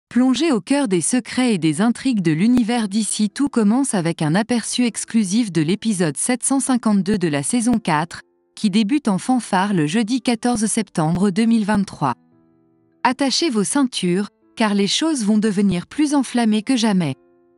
Plongez au cœur des secrets et des intrigues de l'univers d'ici. Tout commence avec un aperçu exclusif de l'épisode 752 de la saison 4, qui débute en fanfare le jeudi 14 septembre 2023. Attachez vos ceintures, car les choses vont devenir plus enflammées que jamais.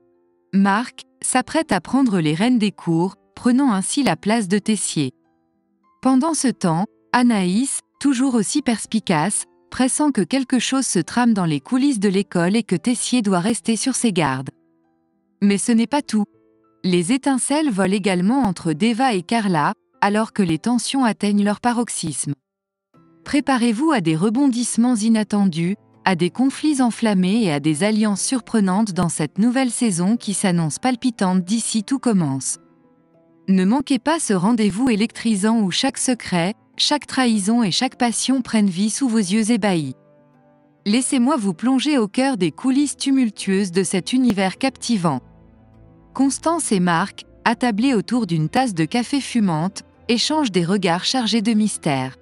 Marc s'apprête à prendre les rênes des cours, prenant ainsi la place de Tessier. Pendant ce temps, Anaïs, toujours aussi perspicace, pressent que quelque chose se trame dans les coulisses de l'école et que Tessier doit rester sur ses gardes. Mais ce n'est pas tout. Les étincelles volent également entre Deva et Carla, alors que les tensions atteignent leur paroxysme. Préparez-vous à des rebondissements inattendus, à des conflits enflammés et à des alliances surprenantes dans cette nouvelle saison qui s'annonce palpitante d'ici tout commence. Ne manquez pas ce rendez-vous électrisant où chaque secret, chaque trahison et chaque passion prennent vie sous vos yeux ébahis. Laissez-moi vous plonger au cœur des coulisses tumultueuses de cet univers captivant. Constance et Marc, attablés autour d'une tasse de café fumante, échangent des regards chargés de mystère.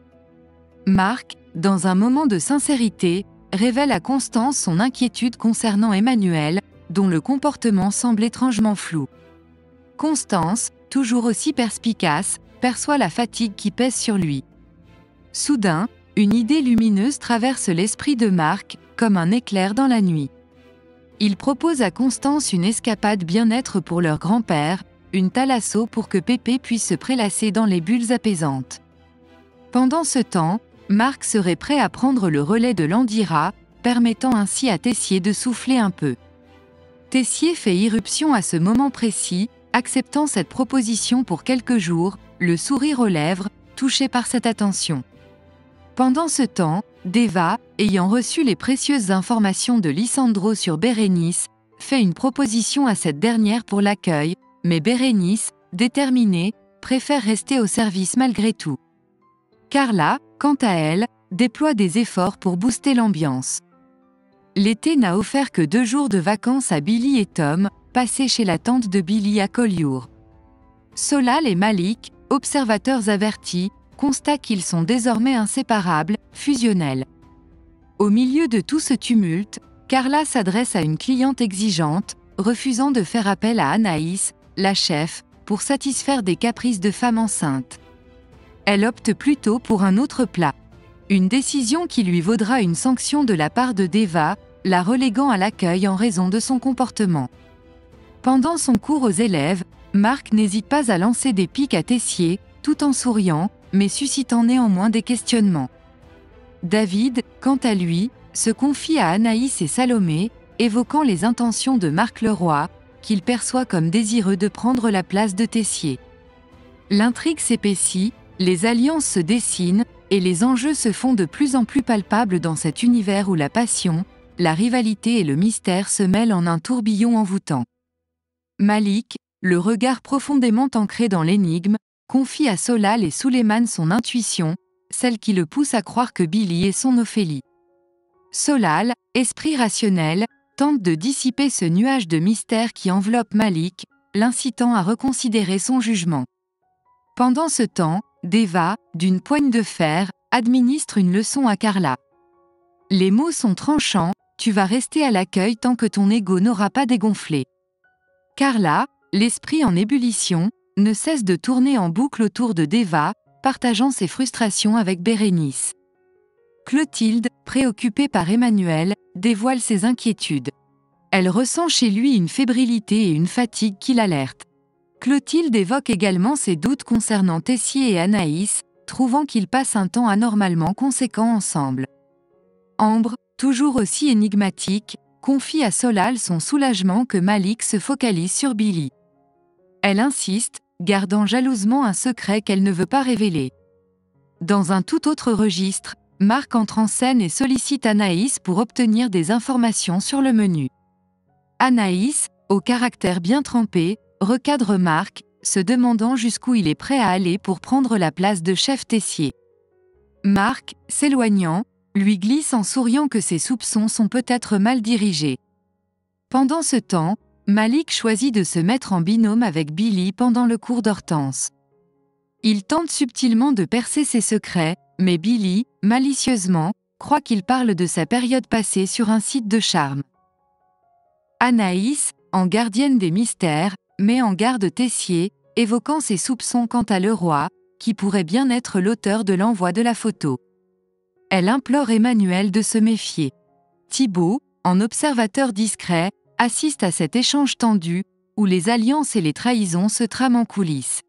Marc, dans un moment de sincérité, révèle à Constance son inquiétude concernant Emmanuel, dont le comportement semble étrangement flou. Constance, toujours aussi perspicace, perçoit la fatigue qui pèse sur lui. Soudain, une idée lumineuse traverse l'esprit de Marc, comme un éclair dans la nuit. Il propose à Constance une escapade bien-être pour leur grand-père, une thalasso pour que Pépé puisse se prélasser dans les bulles apaisantes. Pendant ce temps, Marc serait prêt à prendre le relais de Landira, permettant ainsi à Tessier de souffler un peu. Tessier fait irruption à ce moment précis, acceptant cette proposition pour quelques jours, le sourire aux lèvres, touché par cette attention. Pendant ce temps, Deva, ayant reçu les précieuses informations de Lissandro sur Bérénice, fait une proposition à cette dernière pour l'accueil, mais Bérénice, déterminée, préfère rester au service malgré tout. Carla, quant à elle, déploie des efforts pour booster l'ambiance. L'été n'a offert que 2 jours de vacances à Billy et Tom, passés chez la tante de Billy à Collioure. Solal et Malik, observateurs avertis, constatent qu'ils sont désormais inséparables, fusionnels. Au milieu de tout ce tumulte, Carla s'adresse à une cliente exigeante, refusant de faire appel à Anaïs, la chef, pour satisfaire des caprices de femme enceinte. Elle opte plutôt pour un autre plat. Une décision qui lui vaudra une sanction de la part de Deva, la reléguant à l'accueil en raison de son comportement. Pendant son cours aux élèves, Marc n'hésite pas à lancer des piques à Tessier, tout en souriant, mais suscitant néanmoins des questionnements. David, quant à lui, se confie à Anaïs et Salomé, évoquant les intentions de Marc Leroy, qu'il perçoit comme désireux de prendre la place de Tessier. L'intrigue s'épaissit, les alliances se dessinent, et les enjeux se font de plus en plus palpables dans cet univers où la passion, la rivalité et le mystère se mêlent en un tourbillon envoûtant. Malik, le regard profondément ancré dans l'énigme, confie à Solal et Suleiman son intuition, celle qui le pousse à croire que Billy est son Ophélie. Solal, esprit rationnel, tente de dissiper ce nuage de mystère qui enveloppe Malik, l'incitant à reconsidérer son jugement. Pendant ce temps, Deva, d'une poigne de fer, administre une leçon à Carla. Les mots sont tranchants, tu vas rester à l'accueil tant que ton ego n'aura pas dégonflé. Carla, l'esprit en ébullition, ne cesse de tourner en boucle autour de Deva, partageant ses frustrations avec Bérénice. Clotilde, préoccupée par Emmanuel, dévoile ses inquiétudes. Elle ressent chez lui une fébrilité et une fatigue qui l'alertent. Clotilde évoque également ses doutes concernant Tessier et Anaïs, trouvant qu'ils passent un temps anormalement conséquent ensemble. Ambre, toujours aussi énigmatique, confie à Solal son soulagement que Malik se focalise sur Billy. Elle insiste, gardant jalousement un secret qu'elle ne veut pas révéler. Dans un tout autre registre, Marc entre en scène et sollicite Anaïs pour obtenir des informations sur le menu. Anaïs, au caractère bien trempé, recadre Marc, se demandant jusqu'où il est prêt à aller pour prendre la place de chef Tessier. Marc, s'éloignant, lui glisse en souriant que ses soupçons sont peut-être mal dirigés. Pendant ce temps, Malik choisit de se mettre en binôme avec Billy pendant le cours d'Hortense. Il tente subtilement de percer ses secrets, mais Billy, malicieusement, croit qu'il parle de sa période passée sur un site de charme. Anaïs, en gardienne des mystères, met en garde Tessier, évoquant ses soupçons quant à Leroy, qui pourrait bien être l'auteur de l'envoi de la photo. Elle implore Emmanuel de se méfier. Thibault, en observateur discret, assiste à cet échange tendu, où les alliances et les trahisons se trament en coulisses.